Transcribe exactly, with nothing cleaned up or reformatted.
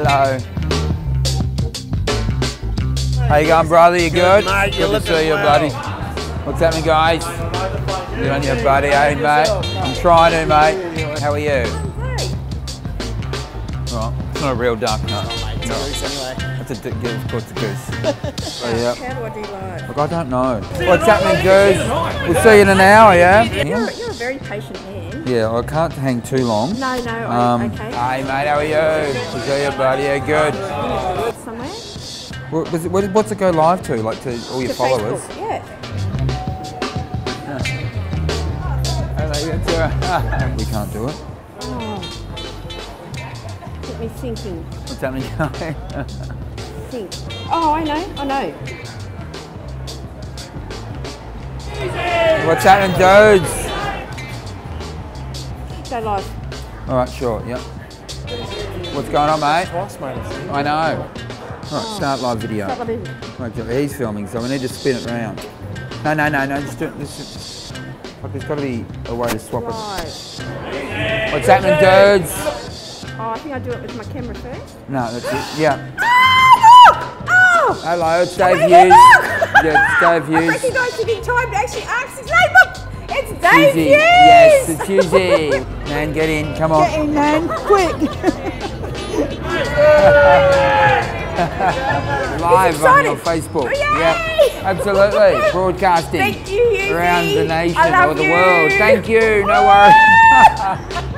Hello. How you going, brother? You good? Good, mate. Good to see you, well. buddy. What's happening, guys? Good on you, buddy. Hey, mate. I'm trying to, mate. How are you? Right. It's not a real duck, no. It's no. a goose anyway. It's a goose, of course, it's a goose. So, yeah. How do I do live? Look, I don't know. What's happening, goose? We'll see you in an hour, yeah? You're, you're a very patient man. Yeah, I can't hang too long. No, no, Um, okay. Hey, mate, how are you? Good to see you, buddy. Yeah, good. Somewhere? What, was it, what, what's it go live to? Like to all your To followers? Facebook, yeah. Hello, you too. We can't do it. Oh. Get me thinking. What's happening? Think. Oh, I know, I know. What's happening, dudes? Go live. All right, sure, yep. What's going on, mate? Twice, mate. I know. All right, start live video. Start live. Right, he's filming, so we need to spin it around. No, no, no, no, just do it. This, like, there's got to be a way to swap it. Right. What's happening, dudes? Oh, I think I do it with my camera first. No, that's it. Yeah. Oh, look! Oh! Hello, it's Dave Oh, Hughes. look! Yeah, it's Dave I Hughes. recognised you in time to actually ask his name. Look! It's Dave Hughesy. Hughes! Yes, it's Hughesy. Man, get in, come on. Get in, man, quick! Live on your exciting. Facebook. Yay! Yeah, absolutely. Broadcasting Thank you, Hughesy. around the nation I love or the you. world. Thank you, no worries.